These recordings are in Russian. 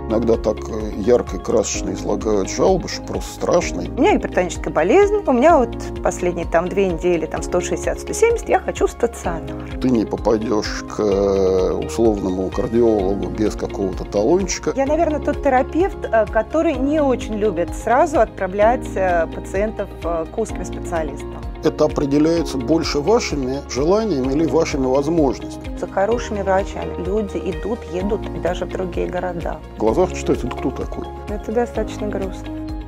Иногда так ярко и красочно излагают жалобы, что просто страшно. У меня гипертоническая болезнь. У меня вот последние 2 недели 160-170, я хочу стационар. Ты не попадешь к условному кардиологу без какого-то талончика. Я, наверное, тот терапевт, который не очень любит сразу отправлять пациентов к узким специалистам. Это определяется больше вашими желаниями или вашими возможностями. За хорошими врачами люди идут, едут и даже в другие города. В глазах читается, это кто такой? Это достаточно грустно.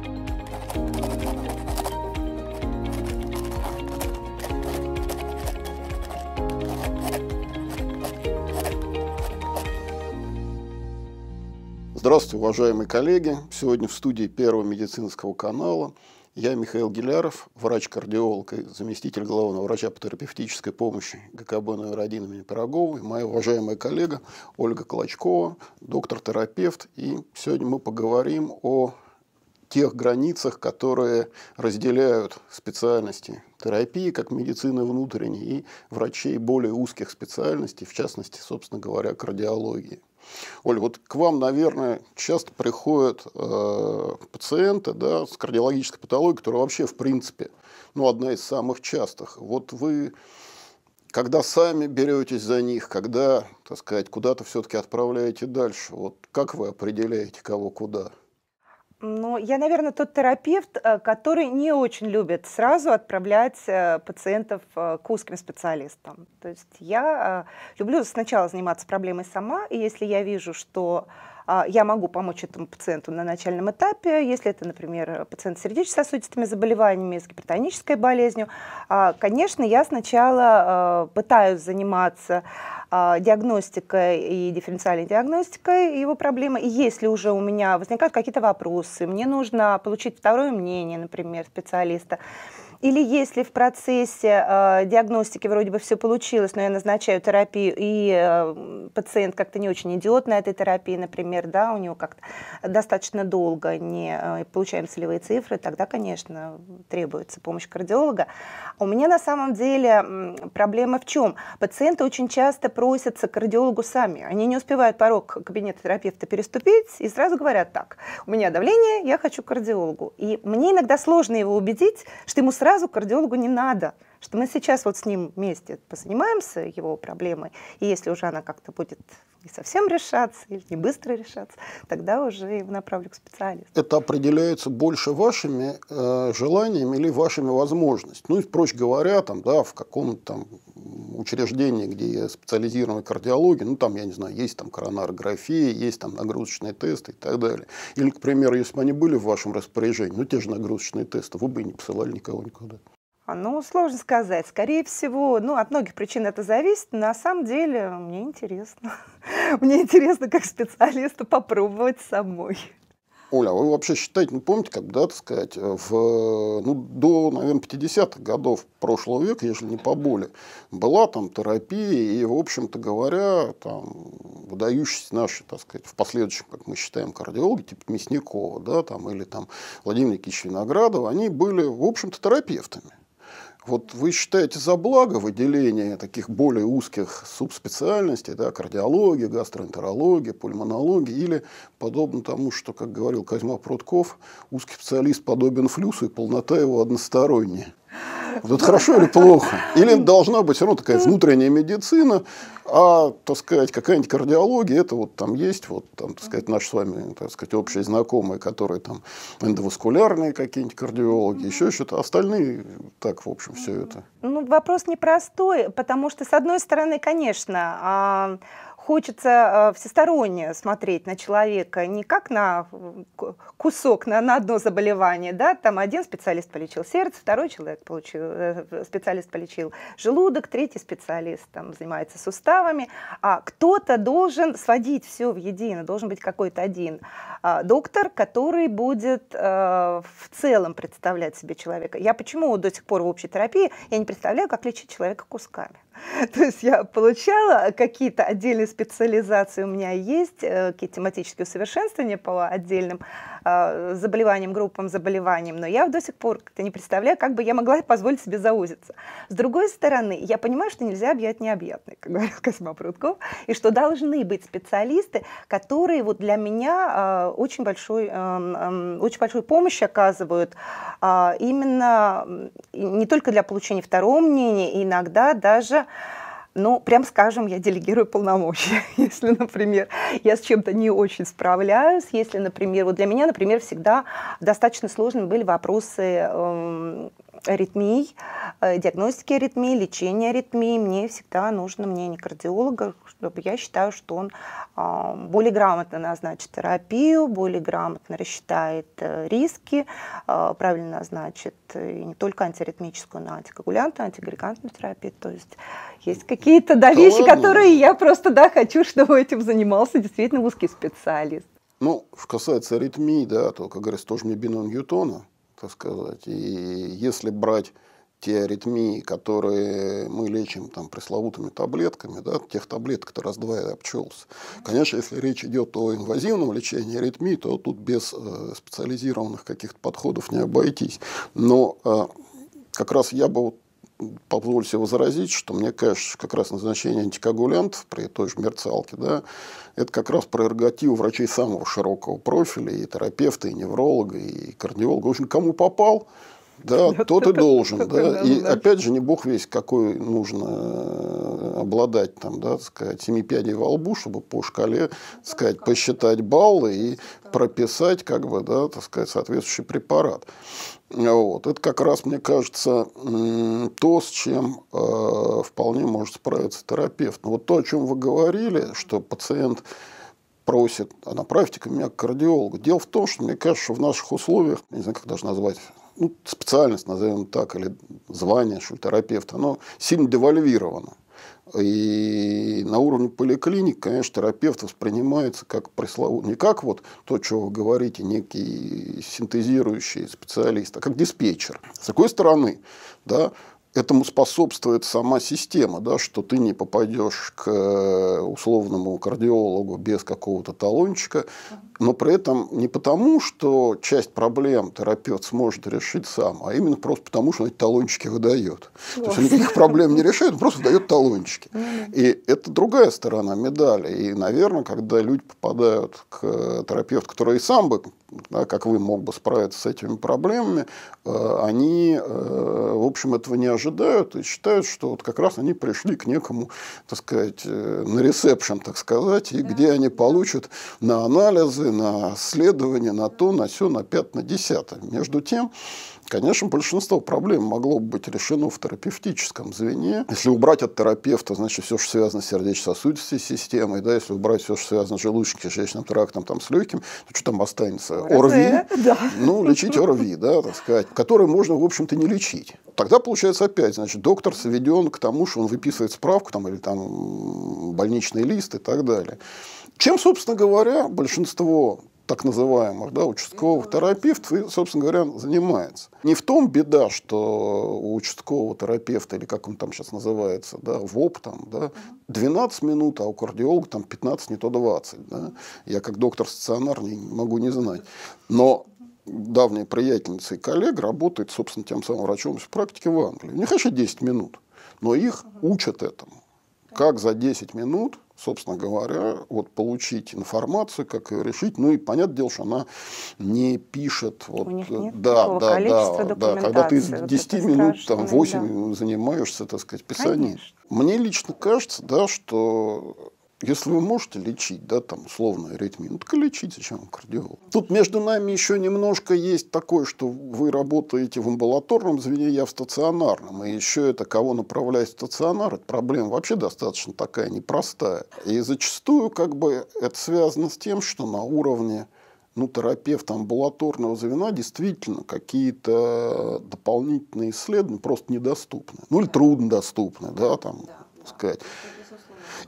Здравствуйте, уважаемые коллеги! Сегодня в студии Первого медицинского канала я, Михаил Гиляров, врач-кардиолог и заместитель главного врача по терапевтической помощи ГКБ номер 1 имени Пирогова, и моя уважаемая коллега Ольга Клочкова, доктор-терапевт. И сегодня мы поговорим о тех границах, которые разделяют специальности терапии, как медицины внутренней, и врачей более узких специальностей, в частности, собственно говоря, кардиологии. Оль, вот к вам, наверное, часто приходят пациенты, да, с кардиологической патологией, которая вообще, в принципе, одна из самых частых. Вот вы, когда сами беретесь за них, когда, так сказать, куда-то все-таки отправляете дальше, вот как вы определяете, кого куда? Я, наверное, тот терапевт, который не очень любит сразу отправлять пациентов к узким специалистам. То есть я люблю сначала заниматься проблемой сама, и если я вижу, что я могу помочь этому пациенту на начальном этапе, если это, например, пациент с сердечно-сосудистыми заболеваниями, с гипертонической болезнью, конечно, я сначала пытаюсь заниматься диагностикой и дифференциальной диагностикой его проблемы. И если уже у меня возникают какие-то вопросы, мне нужно получить второе мнение, например, специалиста, или если в процессе диагностики вроде бы все получилось, но я назначаю терапию, и пациент как-то не очень идет на этой терапии, например, да, у него как-то достаточно долго не получаем целевые цифры, тогда, конечно, требуется помощь кардиолога. У меня на самом деле проблема в чем? Пациенты очень часто просятся к кардиологу сами. Они не успевают порог кабинета терапевта переступить и сразу говорят: так, у меня давление, я хочу к кардиологу. И мне иногда сложно его убедить, что ему сразу к кардиологу не надо, что мы сейчас вот с ним вместе позанимаемся его проблемой, и если уже она как-то будет не совсем решаться или не быстро решаться, тогда уже его направлю к специалисту. Это определяется больше вашими желаниями или вашими возможностями. И, проще говоря, в каком-то учреждении, где специализированная кардиология, там, я не знаю, есть там коронарография, есть там нагрузочные тесты и так далее. Или, к примеру, если бы они были в вашем распоряжении, те же нагрузочные тесты, вы бы и не посылали никого никуда. Сложно сказать. Скорее всего, от многих причин это зависит. На самом деле, мне интересно. Мне интересно, как специалисту, попробовать самой. Оля, а вы вообще считаете, помните, когда, так сказать, до, наверное, 50-х годов прошлого века, если не поболее, была там терапия, и, в общем-то говоря, выдающиеся наши, так сказать, в последующем, как мы считаем, кардиологи, типа Мясникова, или Владимира Никитича Виноградова, они были, в общем-то, терапевтами. Вот вы считаете за благо выделения таких более узких субспециальностей, кардиология, гастроэнтерология, пульмонология, или подобно тому, что, как говорил Козьма Прутков, узкий специалист подобен флюсу, и полнота его односторонняя? Вот это хорошо или плохо? Или должна быть все равно такая внутренняя медицина, а, так сказать, какая-нибудь кардиология, это есть, так сказать, наши с вами, так сказать, общие знакомые, которые эндоваскулярные какие-нибудь кардиологи, еще что-то, остальные, так, в общем, все это. Вопрос непростой, потому что, с одной стороны, конечно, хочется всесторонне смотреть на человека, не как на кусок, на одно заболевание. Один специалист полечил сердце, второй специалист полечил желудок, третий специалист занимается суставами. А кто-то должен сводить все в едино, должен быть какой-то один доктор, который будет в целом представлять себе человека. Я почему до сих пор в общей терапии я не представляю, как лечить человека кусками. То есть я получала какие-то отдельные специализации, у меня есть какие-то тематические усовершенствования по отдельным заболеваниям, группам заболеваниям, но я до сих пор как-то не представляю, как бы я могла позволить себе заузиться. С другой стороны, я понимаю, что нельзя объять необъятное, как говорил Козьма Прутков, и что должны быть специалисты, которые вот для меня очень большую помощь оказывают именно не только для получения второго мнения, иногда даже, ну, прям скажем, я делегирую полномочия. Если, например, я с чем-то не очень справляюсь, если, например, вот для меня, например, всегда достаточно сложными были вопросы аритмий, диагностики аритмий, лечения аритмий. Мне всегда нужно мнение кардиолога, чтобы я считаю, что он более грамотно назначит терапию, более грамотно рассчитает риски, правильно назначит и не только антиаритмическую, но антикоагулянтную, антиагрегантную терапию. То есть какие-то вещи, которые я просто хочу, чтобы этим занимался действительно узкий специалист. Ну, что касается аритмий, да, то, как говорится, тоже не бином Ньютона, так сказать. И если брать те аритмии, которые мы лечим там пресловутыми таблетками, да, тех таблеток, которые раз-два и обчелся. Конечно, если речь идет о инвазивном лечении аритмий, то тут без специализированных каких-то подходов не обойтись. Но как раз я бы позволю себе возразить, что мне кажется, как раз назначение антикоагулянтов при той же мерцалке, да, это как раз прерогатива врачей самого широкого профиля, и терапевта, и невролога, и кардиолога. В общем, кому попал, да, тот и должен. Да. И опять же, не бог весть, какой нужно обладать там, да, так сказать, 7 пядей во лбу, чтобы по шкале, так сказать, посчитать баллы и прописать, как бы, да, так сказать, соответствующий препарат. Вот. Это как раз, мне кажется, то, с чем вполне может справиться терапевт. Но вот то, о чем вы говорили, что пациент просит, а направьте-ка меня к кардиологу. Дело в том, что мне кажется, что в наших условиях, не знаю, как даже назвать, ну, специальность, назовем так, или звание, что ли, терапевта, оно сильно девальвировано. И на уровне поликлиник, конечно, терапевт воспринимается как пресловутый, не как вот то, что вы говорите, некий синтезирующий специалист, а как диспетчер. С другой стороны, да, этому способствует сама система, да, что ты не попадешь к условному кардиологу без какого-то талончика, но при этом не потому, что часть проблем терапевт сможет решить сам, а именно просто потому, что он эти талончики выдает. То есть он никаких проблем не решает, он просто выдает талончики. И это другая сторона медали. И, наверное, когда люди попадают к терапевту, который и сам бы, да, как вы, мог бы справиться с этими проблемами, они, в общем, этого не ожидают и считают, что вот как раз они пришли к некому, так сказать, на ресепшн, так сказать, и где они получат на анализы, на исследования, на то, на сё, на пятое, на десятое. Между тем, конечно, большинство проблем могло бы быть решено в терапевтическом звене. Если убрать от терапевта, значит, все, что связано с сердечно-сосудистой системой, да, если убрать все, что связано с желудочно-кишечным трактом, там, с легким, то что там останется? ОРВИ, да. Ну, лечить ОРВИ, да, так сказать, который можно, в общем-то, не лечить. Тогда, получается, опять, значит, доктор сведен к тому, что он выписывает справку там, или там больничный лист и так далее. Чем, собственно говоря, большинство так называемых, да, участковых терапевтов, собственно говоря, занимается. Не в том беда, что у участкового терапевта, или как он там сейчас называется, да, ВОП, там, да, 12 минут, а у кардиолога там 15, не то 20. Да. Я как доктор стационарный могу не знать. Но давняя приятельница и коллега работает, собственно, тем самым врачом в практике в Англии. У них еще 10 минут, но их учат этому. Как за 10 минут, собственно говоря, вот получить информацию, как ее решить. Ну и понятное дело, что она не пишет. Вот, у них нет такого количества документации. Когда ты из 10 минут, там, 8 да. занимаешься, так сказать, писанием. Конечно. Мне лично кажется, да, что если вы можете лечить, да, там, условно, аритмию, ну, так и лечите, зачем вам кардиолог. Тут между нами еще немножко есть такое, что вы работаете в амбулаторном звене, я в стационарном. И еще это, кого направлять в стационар, это проблема вообще достаточно такая непростая. И зачастую, как бы, это связано с тем, что на уровне, ну, терапевта амбулаторного звена действительно какие-то дополнительные исследования просто недоступны. Ну, или труднодоступны, да, там, так сказать.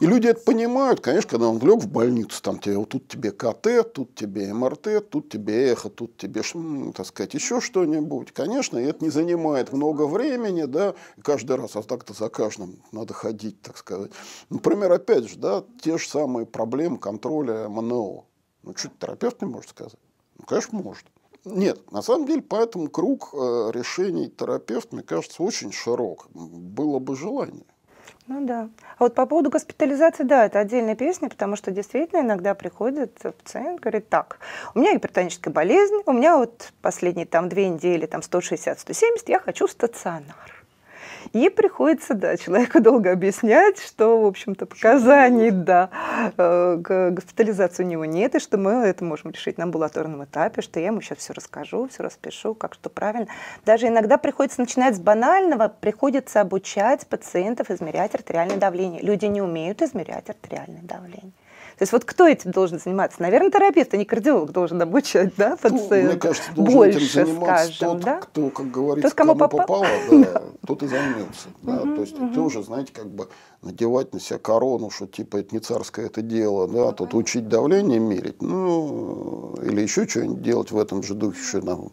И люди это понимают, конечно, когда он лег в больницу, там тебе, вот тут тебе КТ, тут тебе МРТ, тут тебе эхо, тут тебе, так сказать, еще что-нибудь. Конечно, и это не занимает много времени, да, и каждый раз, а так-то за каждым надо ходить, так сказать. Например, опять же, да, те же самые проблемы контроля МНО. Ну, что терапевт не может сказать? Ну, конечно, может. Нет, на самом деле, поэтому круг решений терапевт, мне кажется, очень широк. Было бы желание. Ну да. А вот по поводу госпитализации, да, это отдельная песня, потому что действительно иногда приходит пациент, говорит, так, у меня гипертоническая болезнь, у меня вот последние там 2 недели, там 160-170, я хочу в стационар. И приходится, да, человеку долго объяснять, что, в общем-то, показаний, да, к госпитализации у него нет, и что мы это можем решить на амбулаторном этапе, что я ему сейчас все расскажу, все распишу, как что правильно. Даже иногда приходится начинать с банального, приходится обучать пациентов измерять артериальное давление. Люди не умеют измерять артериальное давление. То есть вот кто этим должен заниматься? Наверное, терапевт, а не кардиолог должен обучать, да, пациента. Ну, мне кажется, должен больше, этим заниматься скажем, тот, да? кто, как говорится, тот, кому попало, да, тот и займется. Да. То есть тоже, знаете, как бы надевать на себя корону, что типа это не царское это дело, да, тут учить давление мерить, ну, или еще что-нибудь делать в этом же духе, что нам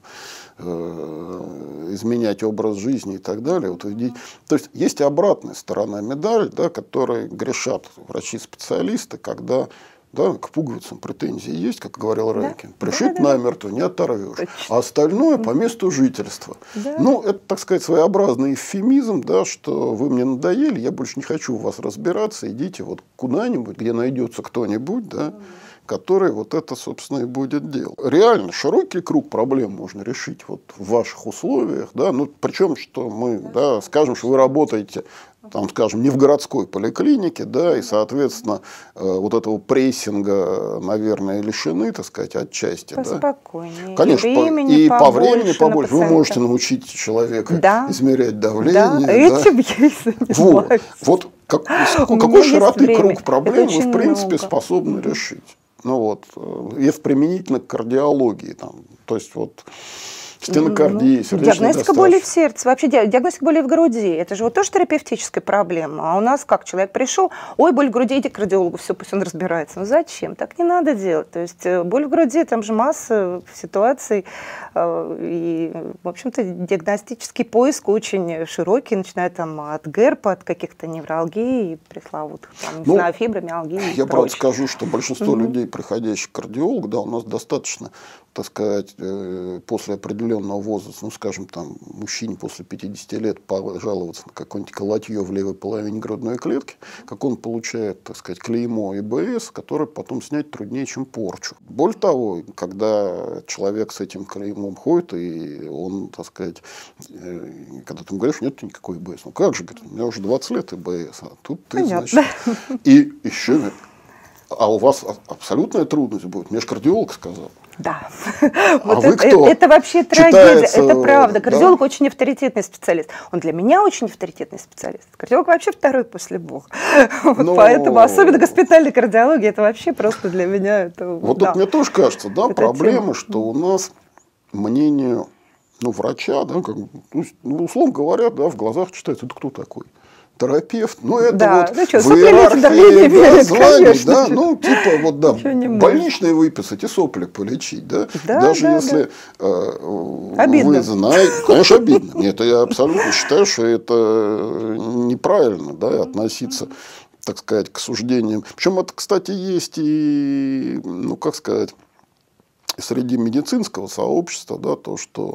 изменять образ жизни и так далее. Вот, то есть есть и обратная сторона медали, да, которой грешат врачи-специалисты, когда да, к пуговицам претензии есть, как говорил Райкин. Пришить намертво, не оторвешь. Точно. А остальное по месту жительства. Да. Ну, это, так сказать, своеобразный эвфемизм, да, что вы мне надоели, я больше не хочу у вас разбираться, идите вот куда-нибудь, где найдется кто-нибудь, да, который вот это, собственно, и будет делать. Реально широкий круг проблем можно решить вот в ваших условиях, да, ну, причем, что мы, да, скажем, что вы работаете, там, скажем, не в городской поликлинике, да, и, соответственно, вот этого прессинга, наверное, лишены, так сказать, отчасти. Поспокойнее. Да. Конечно, и по времени побольше. Вы можете научить человека измерять давление. Да, этим я и занимаюсь. Вот какой широты круг проблем вы, в принципе, способны решить. Ну вот, если применительно к кардиологии, там, то есть вот стенокардия, диагностика боли в сердце, вообще диагностика боли в груди, это же вот тоже терапевтическая проблема. А у нас как, человек пришел, ой, боль в груди, иди к кардиологу, все, пусть он разбирается. Ну зачем? Так не надо делать. То есть боль в груди, там же масса ситуаций, и, в общем-то, диагностический поиск очень широкий, начиная там от ГЭРПа, от каких-то невралгий, пресловутых, там, не знаю, фибромиалгии. Я, правда, скажу, что большинство людей, приходящих к кардиологу, да, у нас достаточно, так сказать, после определенного возраста, ну, скажем, там, мужчине после 50 лет пожаловаться на какое-нибудь колотье в левой половине грудной клетки, как он получает, так сказать, клеймо ИБС, которое потом снять труднее, чем порчу. Более того, когда человек с этим клеймом ходит, и он, так сказать, когда ты ему говоришь, нет никакой ИБС, ну как же, говорит, у меня уже 20 лет ИБС, а тут ты, значит, и еще, а у вас абсолютная трудность будет, мне же кардиолог сказал. Да. Вот вы кто? Это вообще трагедия, это правда. Кардиолог очень авторитетный специалист. Он для меня очень авторитетный специалист. Кардиолог вообще второй после Бога. Поэтому особенно госпитальная кардиология, это вообще просто для меня. Вот тут мне тоже кажется, да, проблема, что у нас мнение врача, да, как, условно говоря, да, в глазах читается, это кто такой? Терапевт, ну это да, вот ну что, в иерархии званий, да, конечно. Ну типа вот да, больничные выписать и сопли полечить, да, даже если вы знаете, конечно обидно, нет, я абсолютно считаю, что это неправильно, да, относиться, так сказать, к суждениям, причем это, кстати, есть и, ну как сказать, среди медицинского сообщества, да, то, что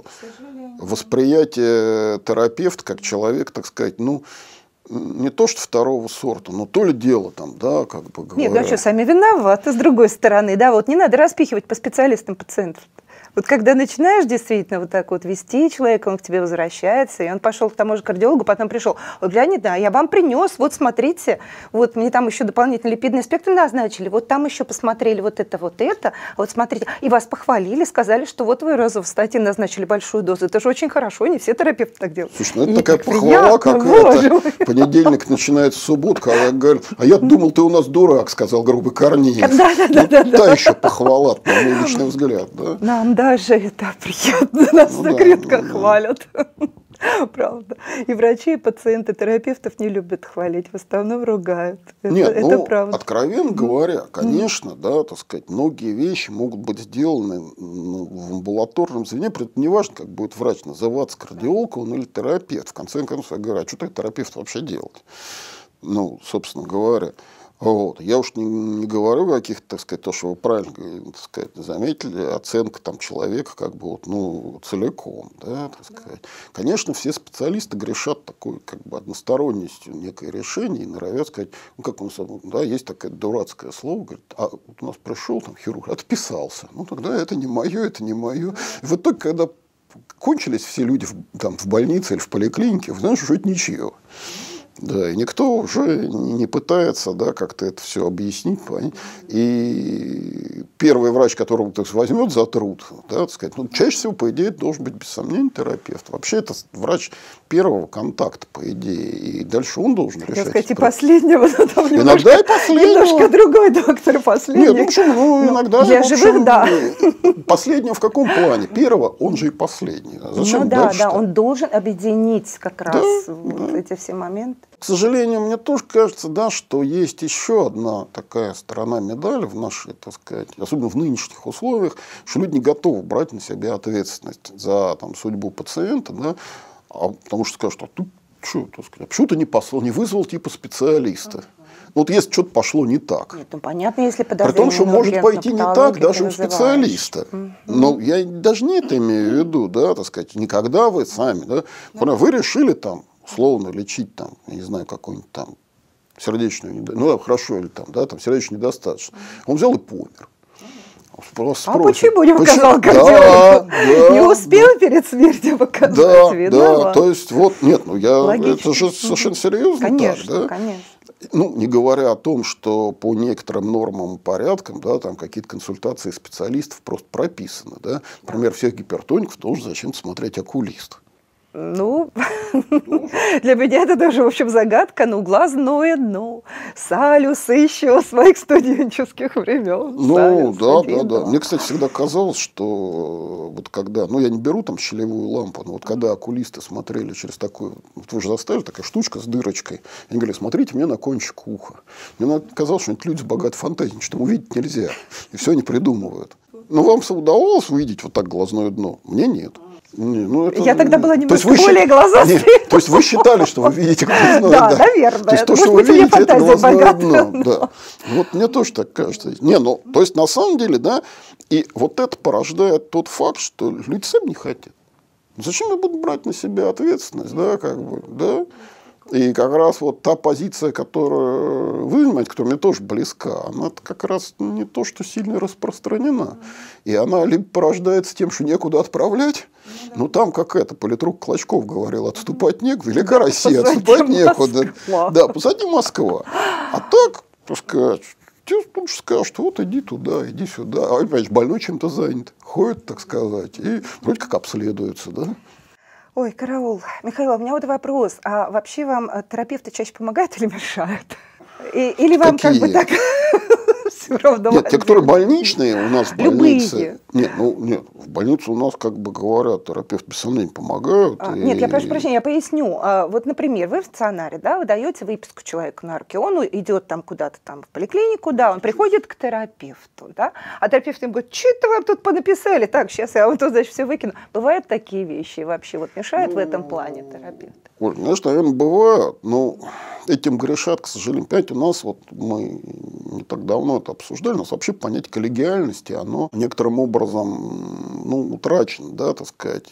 восприятие терапевта как человек, так сказать, ну не то, что второго сорта, но то ли дело там, да, как бы говоря. Нет, ну что, сами виноваты, с другой стороны, да, вот не надо распихивать по специалистам пациентов. Вот когда начинаешь действительно вот так вот вести человека, он к тебе возвращается, и он пошел к тому же кардиологу, потом пришел, ой, Леонид, да, я вам принес, вот смотрите, вот мне там еще дополнительный липидный спектр назначили, вот там еще посмотрели вот это, а вот смотрите, и вас похвалили, сказали, что вот вы розовостатин назначили большую дозу, это же очень хорошо, не все терапевты так делают. Слушай, ну это такая похвала, как это, понедельник начинается суббота, а я говорю, а я думал, ты у нас дурак, сказал грубый Корнеев. Да. Та еще похвала, на мой личный взгляд, да. Нам даже это приятно, нас так редко хвалят. Правда. И врачи, и пациенты, терапевтов не любят хвалить, в основном ругают. Нет, Это ну, правда. откровенно говоря, конечно, да, так сказать, многие вещи могут быть сделаны в амбулаторном звене, при этом неважно, как будет врач называться, кардиолог он или терапевт. В конце концов, я говорю, а что так терапевт вообще делать? Ну, собственно говоря. Вот. Я уж не говорю о каких-то, так сказать, то, что вы правильно, так сказать, заметили, оценка там человека как бы вот, ну, целиком, да, так сказать. Конечно, все специалисты грешат такой как бы односторонностью некое решение и норовят сказать, ну, как он сам, да, есть такое дурацкое слово, говорит, а вот у нас пришел там хирург, отписался, ну, тогда это не мое, это не мое. И в итоге, когда кончились все люди там, в больнице или в поликлинике, вы знаете, что это ничего. Да, и никто уже не пытается, да, как-то это все объяснить. И первый врач, которого так возьмет за труд, да, так сказать, ну, чаще всего, по идее, должен быть, без сомнения, терапевт. Вообще, это врач первого контакта, по идее. И дальше он должен решать. Я сказать, и последнего. Иногда и последнего. Немножко другой доктор, последний. Нет, ну почему? Ну, иногда для же, живых, да. Последнего в каком плане? Первого, он же и последний. Зачем ну да, дальше-то? Да, он должен объединить как раз вот эти все моменты. К сожалению, мне тоже кажется, да, что есть еще одна такая сторона медали в нашей, так сказать, особенно в нынешних условиях, что люди не готовы брать на себя ответственность за там, судьбу пациента, да, потому что скажут, а тут что, так сказать, почему ты не послал, не вызвал типа специалиста? Вот если что-то пошло не так. Нет, ну понятно, если При том, что может пойти не так даже у специалиста. Но я даже не это имею в виду, да, так сказать, никогда вы сами, да, вы решили там условно лечить там, я не знаю, какую-нибудь там сердечную недостаточность, ну хорошо, или там, да, там сердечную недостаточность. Он взял и помер. А почему не показал кардиолог? Не успел перед смертью показать? Да, то есть вот, нет, ну я, это же совершенно серьезно. Конечно, так, да? Конечно. Ну, не говоря о том, что по некоторым нормам и порядкам, да, там какие-то консультации специалистов просто прописаны, да. Например, всех гипертоников должен зачем-то смотреть окулист. Ну, для меня это тоже, в общем, загадка. Ну, глазное дно. Салюс еще с моих студенческих времен. Ну, да. Мне, кстати, всегда казалось, что вот когда, ну, я не беру там щелевую лампу, но вот когда окулисты смотрели через такую, вот вы же заставили, такая штучка с дырочкой, они говорили, смотрите мне на кончик уха. Мне казалось, что это люди с богатой фантазией, что там увидеть нельзя. И все они придумывают. Но вам удавалось увидеть вот так глазное дно? Мне нет. Ну, это... Я тогда была немножко более глазастая. То есть вы считали, что вы видите глазное дно? Да, наверное. То есть то, что вы видите, это глазное дно. Да. Вот мне тоже так кажется. Не, ну, то есть на самом деле, да, и вот это порождает тот факт, что люди сами не хотят. Зачем я буду брать на себя ответственность, да, как бы, да? И как раз вот та позиция, которую вы занимаете, которая мне тоже близка, она как раз не то, что сильно распространена. И она либо порождается тем, что некуда отправлять, ну там как это, политрук Клочков говорил, отступать некуда, велика Россия, отступать некуда. Да, позади Москва. А так, так сказать, тебе тут же скажут, что вот иди туда, иди сюда. А опять больной чем-то занят, ходит, так сказать, и вроде как обследуется, да. Ой, караул. Михаил, у меня вот вопрос. А вообще вам терапевты чаще помогают или мешают? Или вам как бы так все равно? Нет, те, которые больничные у нас в больнице. Любые. Нет, в больнице у нас, как бы говорят, терапевты без сомнений помогают. Нет, я прошу прощения, я поясню. Вот, например, вы в стационаре, да, вы даете выписку человеку на руки, он идет там куда-то там в поликлинику, да, он приходит к терапевту, да, а терапевт ему говорит, что-то вам тут понаписали, так, сейчас я вам тут, значит, все выкину. Бывают такие вещи вообще, вот мешают в этом плане терапевты? Оль, знаешь, наверное, бывают, но этим грешат, к сожалению. Опять у нас, вот мы не так давно это обсуждали, у нас вообще понятие коллегиальности, оно некоторым образом, ну, утрачено, да, так сказать,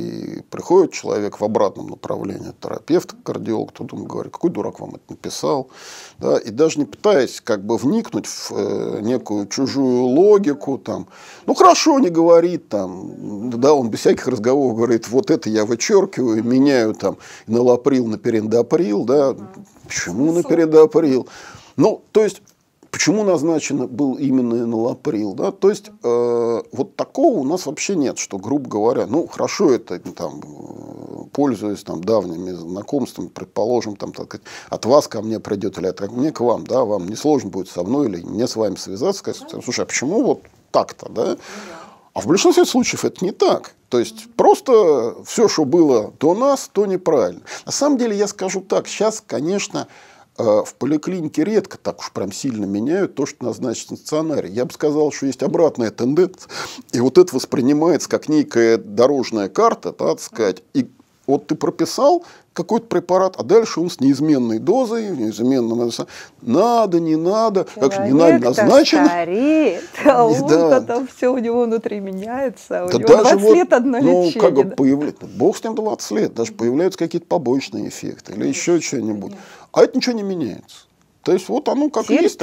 и приходит человек в обратном направлении, терапевт, кардиолог, кто-то ему говорит, какой дурак вам это написал, да, и даже не пытаясь как бы вникнуть в некую чужую логику, там, ну, хорошо, не говорит, там, да, он без всяких разговоров говорит, вот это я вычеркиваю, меняю там налаприл на перендаприл, да, почему на перендаприл? Ну, то есть, почему назначен был именно налаприл, да, то есть, вот такого у нас вообще нет, что, грубо говоря, ну, хорошо, это там, пользуясь там давними знакомствами, предположим, там, так, от вас ко мне придет или от меня к вам, да, вам несложно будет со мной или мне с вами связаться, сказать, слушай, а почему вот так-то, да? А в большинстве случаев это не так. То есть просто все, что было до нас, то неправильно. На самом деле, я скажу так, сейчас, конечно, в поликлинике редко так уж прям сильно меняют то, что назначено в стационаре. Я бы сказал, что есть обратная тенденция. И вот это воспринимается как некая дорожная карта, так сказать. И вот ты прописал какой-то препарат, а дальше он с неизменной дозой, неизменным, надо, не надо, как же не надо, назначено. Стареет, а он потом все у него внутри меняется, у него даже 20 лет одно лечение. Как бы появляется, бог с ним 20 лет, даже появляются какие-то побочные эффекты или еще что-нибудь. А это ничего не меняется. То есть вот оно как есть.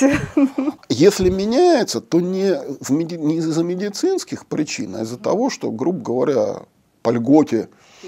Если меняется, то не из-за медицинских причин, а из-за того, что, грубо говоря, по льготе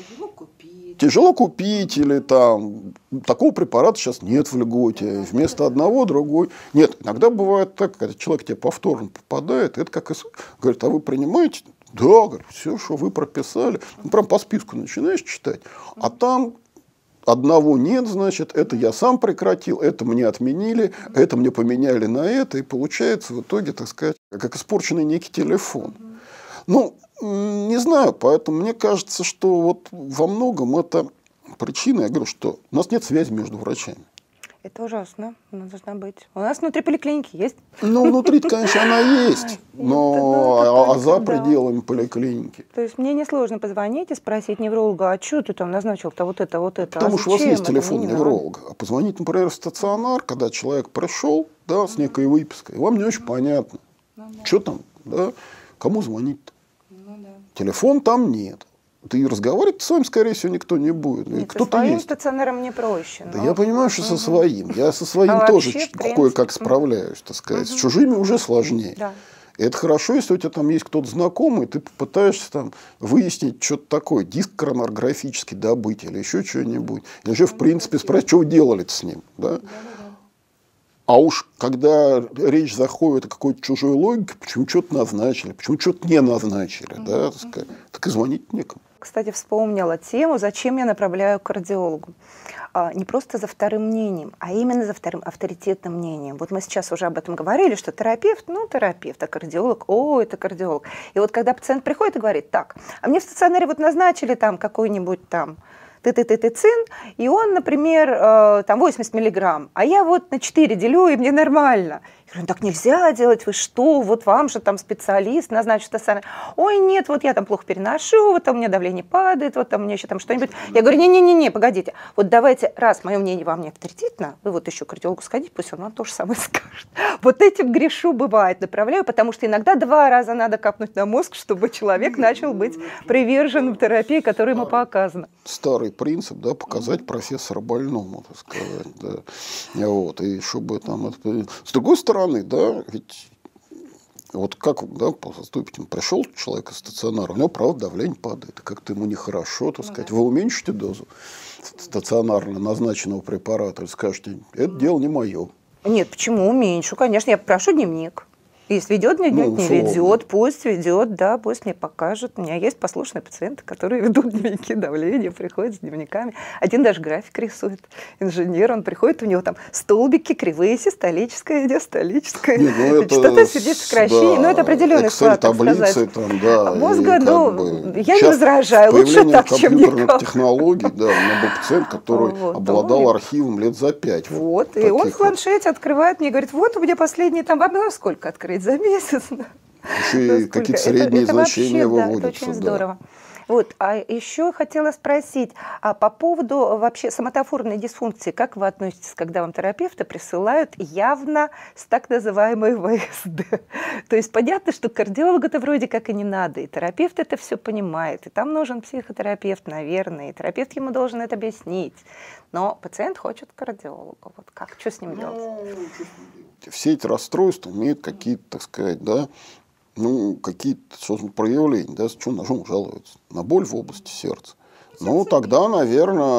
тяжело купить, или там такого препарата сейчас нет в льготе, вместо одного другой. Нет, иногда бывает так, когда человек тебе повторно попадает, это как говорит, а вы принимаете? Да, говорит, все, что вы прописали. Ну, прям по списку начинаешь читать, а там одного нет, значит, это я сам прекратил, это мне отменили, это мне поменяли на это, и получается в итоге, так сказать, как испорченный некий телефон. Ну, не знаю, поэтому мне кажется, что вот во многом это причина, я говорю, что у нас нет связи между врачами. Это ужасно, она должна быть. У нас внутри поликлиники есть. Ну, внутри, конечно, она есть, но за пределами поликлиники. То есть мне несложно позвонить и спросить невролога, а что ты там назначил-то вот это, вот это? Потому что у вас есть телефон невролога. А позвонить, например, в стационар, когда человек пришел, да, с некой выпиской, вам не очень понятно, что там, да, кому звонить-то. Телефон там нет. Ты разговаривать с вами, скорее всего, никто не будет. Нет, кто-то со своим есть. стационаром мне проще. Да я понимаю, что со своим. Я со своим тоже кое-как справляюсь, так сказать. С чужими уже сложнее. Да. И это хорошо, если у тебя там есть кто-то знакомый, ты попытаешься там выяснить что-то такое, диск коронарографический добыть или еще что-нибудь. Или еще, в принципе, спросить, что вы делали-то с ним. Да? А уж когда речь заходит о какой-то чужой логике, почему что-то назначили, почему что-то не назначили, да, так и звонить некому. Кстати, вспомнила тему, зачем я направляю к кардиологу. Не просто за вторым мнением, а именно за вторым авторитетным мнением. Вот мы сейчас уже об этом говорили, что терапевт, ну, терапевт, а кардиолог, это кардиолог. И вот когда пациент приходит и говорит, так, а мне в стационаре вот назначили там какой-нибудь там цин, и он, например, там 80 миллиграмм, а я вот на 4 делю, и мне нормально. Я говорю, так нельзя делать, вы что, вот вам же там специалист назначит стационар. Ой, нет, вот я там плохо переношу, вот там у меня давление падает, вот там у меня еще там что-нибудь. Я говорю, не-не-не, погодите, вот давайте, раз мое мнение вам не авторитетно, вы вот еще к кардиологу сходите, пусть он вам то же самое скажет. Вот этим грешу бывает, направляю, потому что иногда 2 раза надо капнуть на мозг, чтобы человек начал быть приверженным терапии, которая ему показана. Старый принцип, да, показать профессора больному, так сказать, да. Вот, и чтобы там это... С другой стороны, да, ведь вот как, да, поступить, пришел человек из стационара, у него, правда, давление падает, и как-то ему нехорошо, так сказать, вы уменьшите дозу стационарно назначенного препарата, или скажете, это дело не мое. Нет, почему уменьшу? Конечно, я прошу дневник. Если ведет дневник, не ведет, пусть ведет, да, пусть мне покажет. У меня есть послушные пациенты, которые ведут дневники давления, приходят с дневниками. Один даже график рисует. Инженер, он приходит, у него там столбики, кривые, систолическое, диастолическое, частота сердцесокращения. Ну, это определенный склад, так сказать. Там, да, мозга, я не возражаю, лучше так, чем никак. Технологий, да, у меня был пациент, который обладал архивом лет за 5. Вот, и он в планшете открывает мне и говорит, вот у меня последние там, вам сколько открыть за месяц? Еще и какие-то средние значения выводятся. Да, это очень здорово. Вот, а еще хотела спросить, по поводу вообще соматофорной дисфункции, как вы относитесь, когда вам терапевты присылают явно с так называемой ВСД? То есть понятно, что кардиолога-то вроде как и не надо, и терапевт это все понимает, и там нужен психотерапевт, наверное, и терапевт ему должен это объяснить. Но пациент хочет кардиолога. Вот как? Что с ним делать? Все эти расстройства имеют какие-то, так сказать, да, какие-то проявления, да, что на что жалуются? На боль в области сердца. Ну, тогда,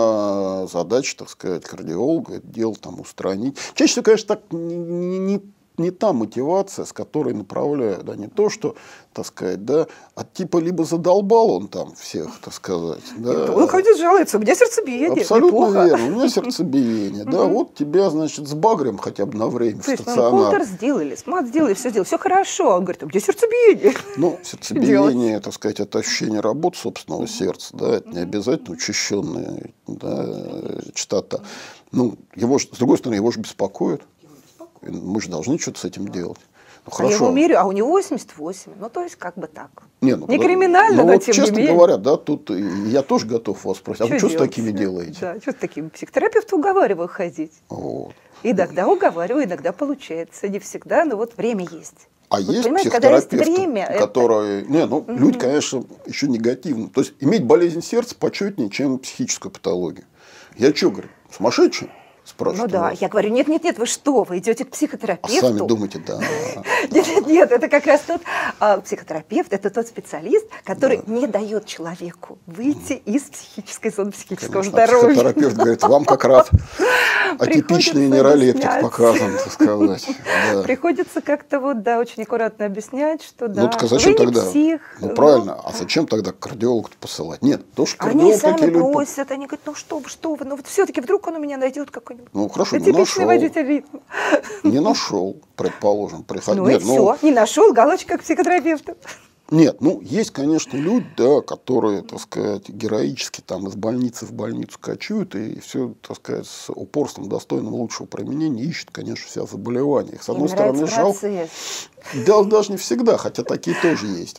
наверное, задача, так сказать, кардиолога это дело там устранить. Чаще всего, конечно, так не не та мотивация, с которой направляют, да, не то, что, так сказать, да, а типа либо задолбал он там всех, так сказать. Да. Он ходит жалуется, у меня сердцебиение. Абсолютно неплохо. верно, у меня сердцебиение, да, вот тебя, значит, с багрем хотя бы на время в То есть, стационар. холтер сделали, смат сделали, все сделали, все хорошо. Он говорит, у меня сердцебиение. Ну, сердцебиение, так сказать, это ощущение работы собственного сердца, да, это не обязательно учащенная, да, частота. Ну, его же, с другой стороны, его же беспокоит. Мы же должны что-то с этим делать. Ну, А я хорошо. его меряю, а у него 88. Ну, то есть, как бы так. Не, ну, криминально, но вот, тем честно не менее. говоря, да, тут я тоже готов вас спросить, а вы что с делать? такими делаете? Да, что с такими? Психотерапевта уговариваю ходить. Вот. Иногда уговариваю, иногда получается. Не всегда, но вот время есть. А Вот, есть понимаете, когда есть психотерапевты, время, которые... Не, ну, люди, конечно, еще негативны. То есть, иметь болезнь сердца почетнее, чем психическую патологию. Я что говорю, сумасшедший? Спрашивают. Ну да, я говорю, нет, вы что, вы идете к А психотерапевту? сами думаете, да. Нет, это как раз тот психотерапевт, это тот специалист, который не дает человеку выйти из психической зоны психического Конечно, здоровья. психотерапевт говорит, вам как раз атипичный Приходится нейролептик объяснять. показан, так сказать. Да. Приходится как-то вот, да, очень аккуратно объяснять, что да, Ну так а зачем вы не тогда? псих. Ну правильно, а зачем тогда к кардиологу посылать? Нет, то, что Они кардиолог сами такие люди... просят, они говорят, ну что вы, ну вот все-таки вдруг он у меня найдет какой-нибудь Ну хорошо, не атипичный нашел. водитель ритма. Не нашел, предположим. Ну и все, не нашел, галочка к психотерапевту. Нет, ну, есть, конечно, люди, да, которые, так сказать, героически там из больницы в больницу кочуют и все, так сказать, с упорством, достойным лучшего применения ищут, конечно, все заболевания. Их, с одной стороны, жалко. Да, даже не всегда, хотя такие тоже есть.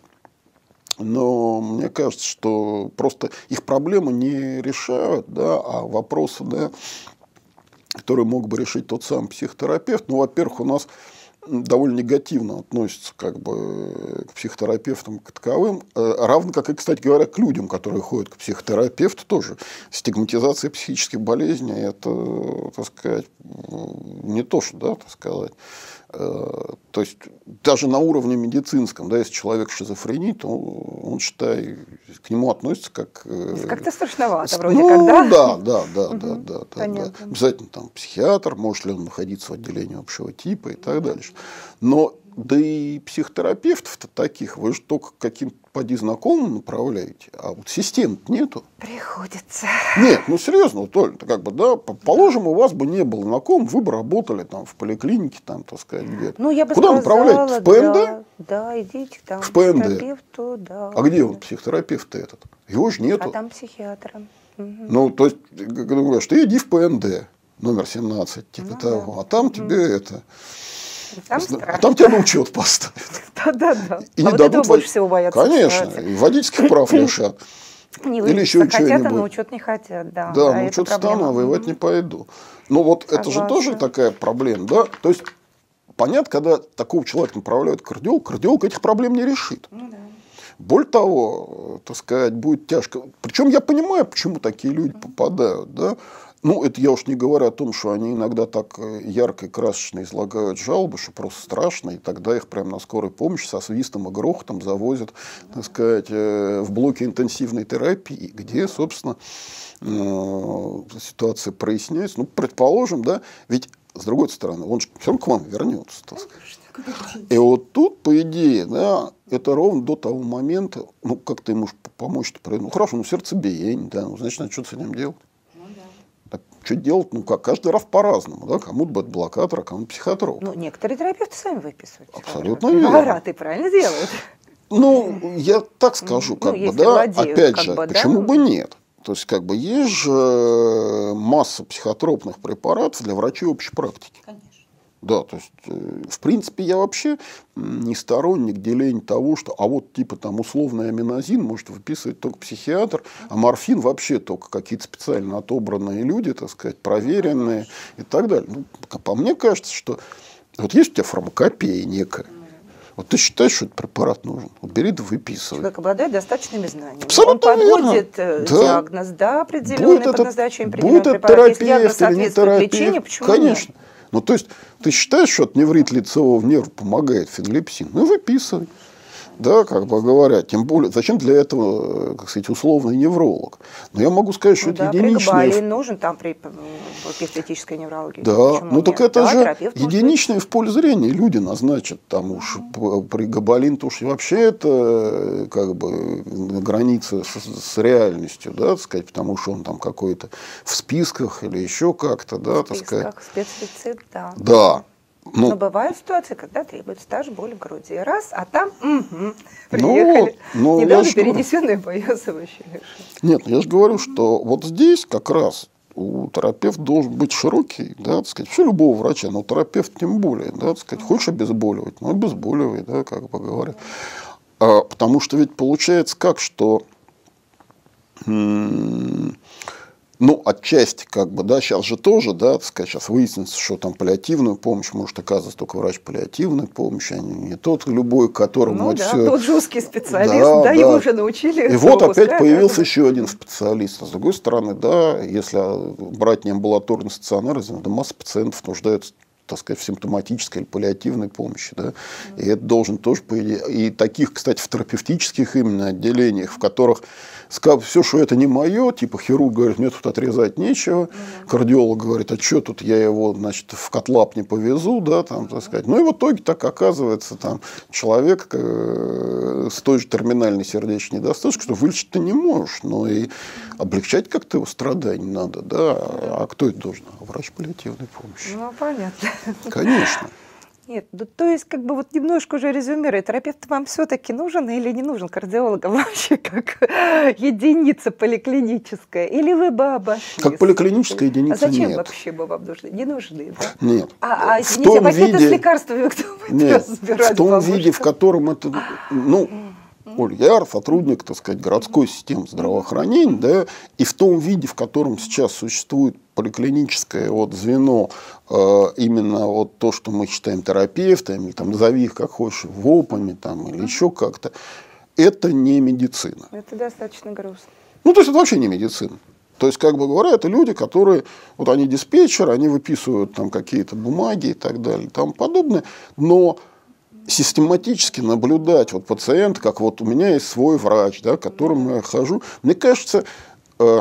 Но мне кажется, что просто их проблемы не решают, да, а вопросы, да, которые мог бы решить тот самый психотерапевт. Ну, во-первых, у нас довольно негативно относятся как бы к психотерапевтам как таковым, равно как и, кстати говоря, к людям, которые ходят к психотерапевту, тоже стигматизация психических болезней, это, так сказать, не то, что, да, так сказать, то есть даже на уровне медицинском, да, если человек шизофрении, то он, считай, к нему относится как... Как-то страшновато вроде как, да? Да. Обязательно там психиатр, может ли он находиться в отделении общего типа и так дальше. Но да и психотерапевтов-то таких вы же только каким-то поди знакомым направляете, а вот систем нету. Приходится. Нет, ну серьезно, вот, Оль, как бы, да, положим, у вас бы не было знакомых, вы бы работали там в поликлинике, там, так сказать, где-то. Ну, я бы Куда сказала, направлять? В ПНД? Да, идите там в к ПНД. психотерапевту, да. А где он, психотерапевт этот? Его же нету. А там психиатром. Ну, то есть, говоришь, ты иди в ПНД, номер 17, типа того, а там тебе это... Там а там тебя на учет поставят. Да. И а не вот дадут этого больше всего боятся. Конечно, и водительских прав лишат. Или еще хотят, что-нибудь. но учет не хотят, да. Да, ну учет стану, а воевать не пойду. Ну вот это же тоже такая проблема, да? То есть, понятно, когда такого человека направляют к кардиологу, кардиолог этих проблем не решит. Более того, так сказать, будет тяжко. Причем я понимаю, почему такие люди попадают, да? Ну, это я уж не говорю о том, что они иногда так ярко и красочно излагают жалобы, что просто страшно, и тогда их прямо на скорой помощи со свистом и грохотом завозят, так сказать, в блоке интенсивной терапии, где, собственно, ситуация проясняется. Ну, предположим, да, ведь, с другой стороны, он же все равно к вам вернется, так сказать. И вот тут, по идее, да, это ровно до того момента, ну, как ты ему помочь-то, ну, хорошо, ну, сердцебиение, да, ну, значит, надо что-то с этим делать. Что делать? Ну как, каждый раз по-разному. Да? Кому-то бета-блокатор, а кому-то психотроп. Ну, некоторые терапевты сами выписывают. Абсолютно верно. Говорят, правильно делают. Ну, я так скажу, как бы, да, опять же, почему бы нет? То есть, как бы, есть же масса психотропных препаратов для врачей общей практики. Конечно. Да, то есть, в принципе, я вообще не сторонник деления того, что, а вот типа там условный аминозин может выписывать только психиатр, а морфин вообще только какие-то специально отобранные люди, так сказать, проверенные и так далее. Ну, по мне кажется, что вот есть у тебя фармакопея некая. Вот ты считаешь, что этот препарат нужен? Вот бери да выписывай. Человек обладает достаточными знаниями. Абсолютно он подводит диагноз, да, определенный под назначением определенного препарата. Если диагноз соответствует лечению, почему конечно. нет? Ну, то есть, ты считаешь, что от неврит лицевого нерва помогает фенлепсин? Ну, выписывай. да, как бы говоря, тем более, зачем для этого, как сказать, условный невролог? Но я могу сказать, что Ну это да, единичные... пригабалин нужен там при эстетической неврологии. Да, Почему ну так нет? это Да, же терапевт может быть. единичные в поле зрения люди назначат, там уж пригабалин, то уж вообще это как бы на границе с реальностью, да, так сказать, потому что он там какой-то в списках или еще как-то, да, В так сказать. списках, спецрецепт, да. Да. Но Ну, бывают ситуации, когда требуется та же боль в груди. Раз, а там приехали. ну, я Недавно же говорю. перенесенные поясывающие. Нет, я же говорю, что вот здесь как раз у терапевта должен быть широкий, да, так сказать, все любого врача, но терапевт тем более, да, так сказать, хочешь обезболивать, ну обезболивай, да, как бы говоря. Потому что ведь получается как, что ну, отчасти, как бы, да, сейчас же тоже, да, так сказать, сейчас выяснится, что там паллиативную помощь может оказывать только врач паллиативной помощи, а не тот любой, которому Ну это да, все... тот же узкий специалист, Да, да, да. его уже научили. И вот опять пускай появился оказывает. еще один специалист. А с другой стороны, да, если брать не амбулаторный стационар, да, масса пациентов нуждаются, так сказать, в симптоматической или паллиативной помощи, да, и это должен тоже, по идее, и таких, кстати, в терапевтических именно отделениях, в которых все, что это не мое, типа хирург говорит, мне тут отрезать нечего, кардиолог говорит, а что тут я его, значит, в котлап не повезу, да, там, так сказать. Ну и в итоге так оказывается, там, человек с той же терминальной сердечной недостаточностью, что вылечить ты не можешь, но и облегчать как-то его страдания надо, да, а кто это должен? Врач паллиативной помощи. Ну, понятно. Конечно. Нет, ну, то есть, как бы вот немножко уже резюмируя, терапевт вам все-таки нужен или не нужен кардиологам вообще как единица поликлиническая? Или вы бы обошлись? Как поликлиническая единица А зачем нет. вообще бы вам нужны? Не нужны, да? Нет. Извините, пакеты с лекарствами кто будет Нет, разбирать? в том бабушка? виде, в котором это, ну, Оль, я сотрудник, так сказать, городской системы здравоохранения, да, и в том виде, в котором сейчас существует поликлиническое вот звено, именно вот то, что мы считаем терапевтами, там, назови их как хочешь, ВОПами там, или еще как-то, это не медицина. Это достаточно грустно. Ну, то есть это вообще не медицина. То есть, как бы говоря, это люди, которые, вот они диспетчеры, они выписывают там какие-то бумаги и так далее, и тому подобное, но систематически наблюдать вот пациента, как вот у меня есть свой врач, да, к которому я хожу, мне кажется, ну,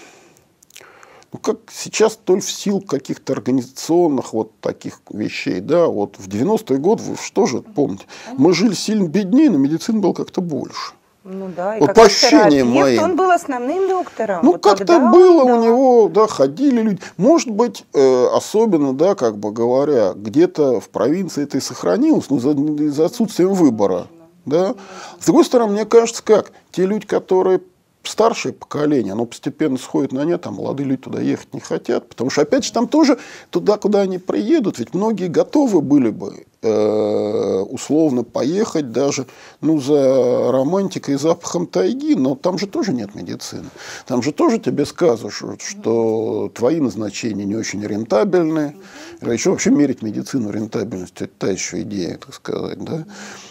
как сейчас только в силу каких-то организационных вот таких вещей, да, вот в 90-е годы, вы что же помните, мы жили сильно беднее, но медицины было как-то больше. Ну да, и Вот как по ощущениям терапевт моим. он был основным доктором. Ну, Вот как-то тогда было он, у да. него, да, ходили люди. Может быть, особенно, да, как бы говоря, где-то в провинции это и сохранилось, но за отсутствием выбора. Да. С другой стороны, мне кажется, как те люди, которые старшее поколение, оно постепенно сходит на нет, а молодые люди туда ехать не хотят, потому что, опять же, там тоже туда, куда они приедут, ведь многие готовы были бы условно поехать даже, ну, за романтикой и запахом тайги, но там же тоже нет медицины. Там же тоже тебе скажут, что твои назначения не очень рентабельные, или еще вообще мерить медицину рентабельностью, это та еще идея, так сказать, да.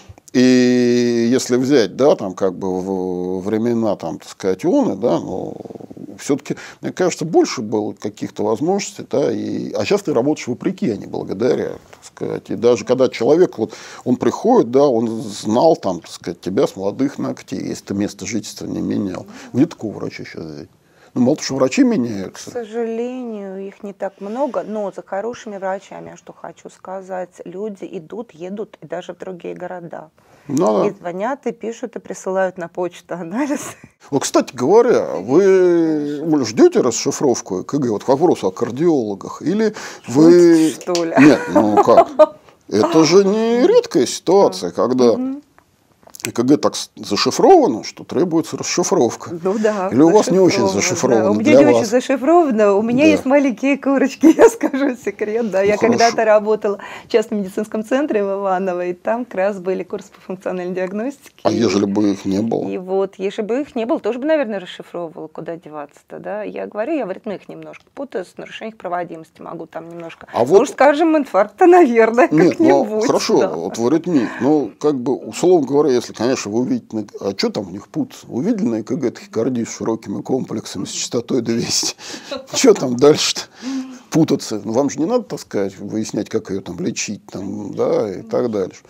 И если взять, да, там, как бы в времена, там, так сказать, ООН, да, но все-таки, мне кажется, больше было каких-то возможностей, да, а сейчас ты работаешь вопреки, а не благодаря, так сказать. И даже когда человек, вот, он приходит, да, он знал, там, так сказать, тебя с молодых ногтей, если ты место жительства не менял. Где такого врача сейчас взять? Ну, мало того, что врачи меняются. К сожалению, их не так много, но за хорошими врачами, что хочу сказать, люди идут, едут и даже в другие города. Ну, И да. звонят, и пишут, и присылают на почту анализ. Вот, кстати говоря, вы ждете расшифровку ЭКГ? Вот к вопросу о кардиологах. Или вы... Шутите, что ли? Нет, ну как? Это же не редкая ситуация, когда ЭКГ так зашифровано, что требуется расшифровка. Ну да. Или у вас не очень зашифровано Да, у меня для не вас? очень зашифровано. У меня Да. есть маленькие курочки, я скажу секрет. Да. Я хорошо. когда-то работала в частном медицинском центре в Иваново, и там как раз были курсы по функциональной диагностике. А ежели бы их не было? И вот, если бы их не было, тоже бы, наверное, расшифровывала, куда деваться-то, да. Я говорю, я в аритмиях немножко путаю, с нарушением проводимости могу там немножко. А вот- Ну, скажем, инфаркта, наверное, Нет, ну как-нибудь. хорошо, да. вот в аритмиях, ну, как бы, условно говоря, если, конечно, вы увидите, а что там у них путаться? Увидели на ЭКГ тахикардию с широкими комплексами, с частотой 200. Что там дальше-то путаться? Ну, вам же не надо, так сказать, выяснять, как ее там лечить, там, да, и так дальше.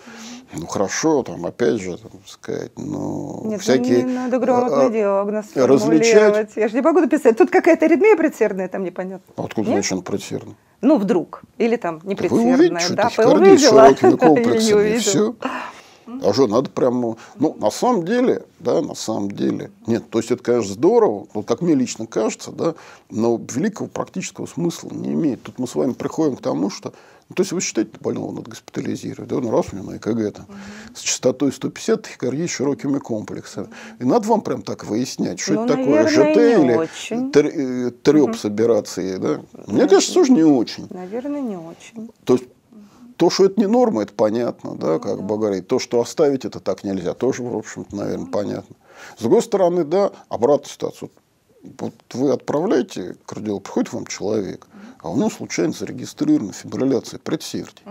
Ну хорошо, там опять же, так сказать, ну Нет, всякие не надо грамотный диагноз различать. формулировать. Я же не могу написать. Тут какая-то аритмия предсердная, там непонятно. Откуда Нет? значит предсердный? Ну, вдруг. Или там не Вы увидите, предсердная. что Да, тахикардия с увидела. широкими Я комплексами, не и все. А что, надо прямо... Ну, на самом деле, да, на самом деле. Нет, то есть это, конечно, здорово, вот как мне лично кажется, да, но великого практического смысла не имеет. Тут мы с вами приходим к тому, что... Ну, то есть вы считаете, больного надо госпитализировать, да, ну раз у него на ЭКГ там, с частотой 150 тахикардии с широкими комплексами. И надо вам прям так выяснять, что Ну, это такое, наверное, ЖТ не или очень. треп с операцией, да. Мне кажется, тоже не очень. Наверное, не очень. То есть то, что это не норма, это понятно, да, как бы говорить. То, что оставить это так нельзя, тоже, в общем-то, наверное, понятно. С другой стороны, да, обратная ситуация. Вот вы отправляете кардиолог, приходит вам человек, а у него случайно зарегистрирована фибрилляция предсердий,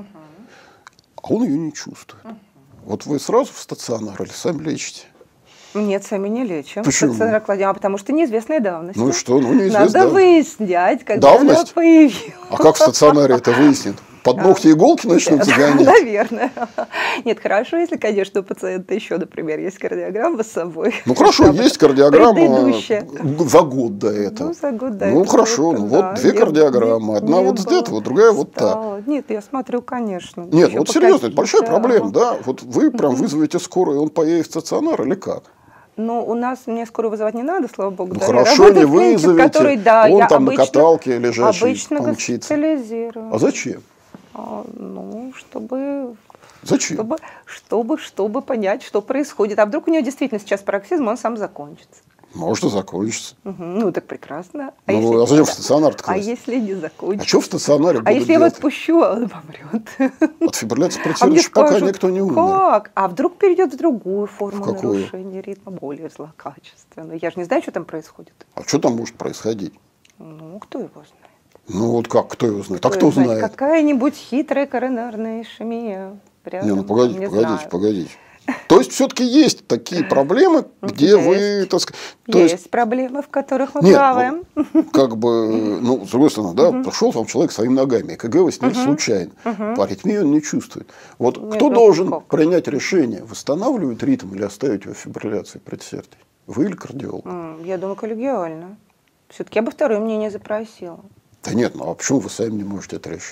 а он ее не чувствует. Вот вы сразу в стационар или сами лечите? Нет, сами не лечим. Почему? Стационар кладем, потому что неизвестная давность. Ну и что? Ну, неизвестно. Надо выяснять, когда она Давность? появилась. А как в стационаре это выяснит? Под ногти иголки начнут загонять? Наверное. Нет, хорошо, если, конечно, у пациента еще, например, есть кардиограмма с собой. Ну хорошо, есть кардиограмма предыдущая. за год до этого. Ну, за год до Ну этого. хорошо, ну вот Да, две кардиограммы. Одна вот с этого, другая вот та. стало. Нет, я смотрю, конечно. Нет, Еще вот по серьезно, это большая каким-то, проблема, да? Вот вы прям вызовете скорую, и он поедет в стационар или как? Ну, у нас мне скорую вызывать не надо, слава богу. Ну да. хорошо, Я не работаю в клинике, в вызовете, которой, да, он я там на обычно, каталке лежачий обычно помчится. госпитализирую. А зачем? Ну, чтобы Зачем? чтобы понять, что происходит. А вдруг у него действительно сейчас пароксизм, он сам закончится. Может и закончится. Ну, так прекрасно. Ну, а зачем в стационар-то А класть? если не закончится? А что в стационаре А будут если я его делать? отпущу, а он помрет? От фибрилляции А предсердий мне еще пока скажут, никто не умер. как? А вдруг перейдет в другую форму В какую? нарушения ритма, более злокачественную? Я же не знаю, что там происходит. А что там может происходить? Ну, кто его знает? Ну вот как, кто его знает? А кто знает? Какая-нибудь хитрая коронарная ишемия. Не, ну погодите, не погодите, знаю. погодите. То есть все-таки есть такие проблемы, где вы, так сказать, то Есть проблемы, в которых мы нет, плаваем. ну, как бы, ну, с другой стороны, да, пришел вам человек своими ногами, ЭКГ вы сняли случайно, по аритмии он не чувствует. Вот Нет, кто ну должен как? принять решение, восстанавливать ритм или оставить его в фибрилляции предсердий? Вы или кардиолог? Я думаю, коллегиально. Все-таки я бы второе мнение запросила. Да нет, ну а почему вы сами не можете это решить?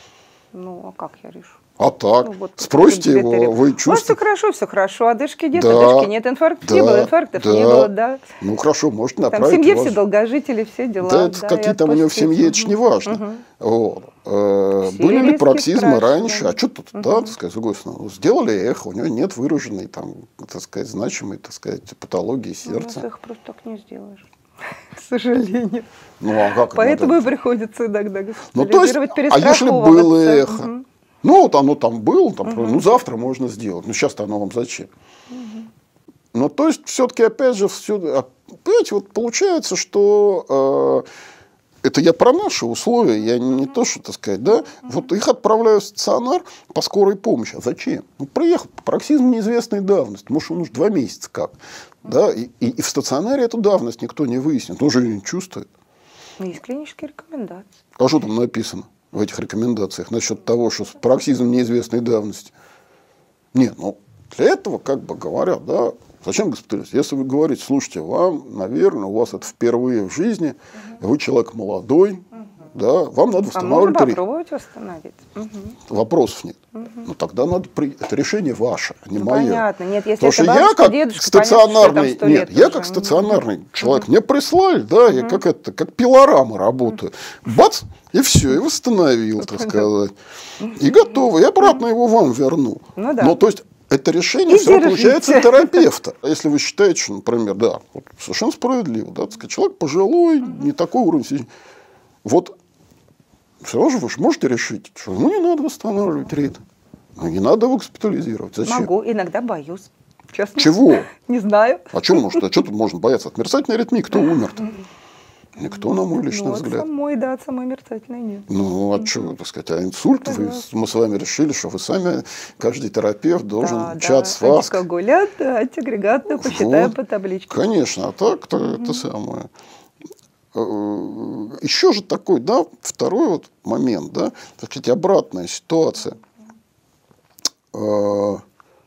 Ну, а как я решу? А так, Ну, вот спросите его, критерии. вы У вас чувствуете? все хорошо, одышки нет, Да, одышки нет, инфарктов не было, инфарктов не было, да. Ну хорошо, можете Там в направить семье его. все долгожители, все дела. Да, это какие и там у него в отпустить. семье, это ж не важно. Вот. Были ли риски пароксизмы страшные. раньше? А что тут, да, так сказать, с другой стороны, сделали эхо, у него нет выраженной, там, так сказать, значимой, так сказать, патологии У нас сердца. их просто так не сделаешь, к сожалению. Ну, а как Поэтому надо? и приходится иногда Ну, то есть, госпитализировать, а если было перестраховываться. эхо? Ну, вот оно там было, там, ну, завтра можно сделать. Ну, сейчас-то оно вам зачем? Ну, то есть, все-таки, опять же, опять вот получается, что это я про наши условия, я не то, что, так сказать, да, вот их отправляют в стационар по скорой помощи. А зачем? Ну, приехал, пароксизм неизвестной давности, может, он уж 2 месяца как, да, и в стационаре эту давность никто не выяснит, он же ее не чувствует. Есть клинические рекомендации. А что там написано в этих рекомендациях насчет того, что пароксизм неизвестной давности? Нет, ну, для этого, как бы говорят, да, зачем госпитализировать? Если вы говорите, слушайте, вам, наверное, у вас это впервые в жизни, вы человек молодой, да, вам надо А можно восстанавливать ритм. попробовать восстановить? Вопросов нет. Ну, тогда надо это решение ваше, а не Ну, мое. понятно. Нет, если Потому что это я бабушка, как дедушка, стационарный, понятно, что там 100 нет, лет я уже. как стационарный человек, мне прислали, да, я как это, как пилорама работаю. Бац, и все, и восстановил, так сказать. И готово, и обратно его вам верну. Ну да. Но, то есть, это решение И все равно получается держите. терапевта. Если вы считаете, что, например, да, вот совершенно справедливо, да, так сказать, человек пожилой, не такой уровень. Вот все равно же вы же можете решить, что ну, не надо восстанавливать ритм. Ну, не надо его госпитализировать. Зачем? Могу, иногда боюсь. Честно. Чего? Не знаю. А что может? А что тут можно бояться? От мерцательной аритмии кто умер-то? Никто, на мой личный Ну, от взгляд. самой, да, от самой мерцательной нет. Ну, а что, так сказать, а инсульт? Мы с вами решили, что вы сами, каждый терапевт должен Да, чат с вас. антикоагулянт, антиагрегатно, посчитаем Вот. по табличке. Конечно, а так-то это самое. Еще же такой, да, второй вот момент, да, так сказать, обратная ситуация.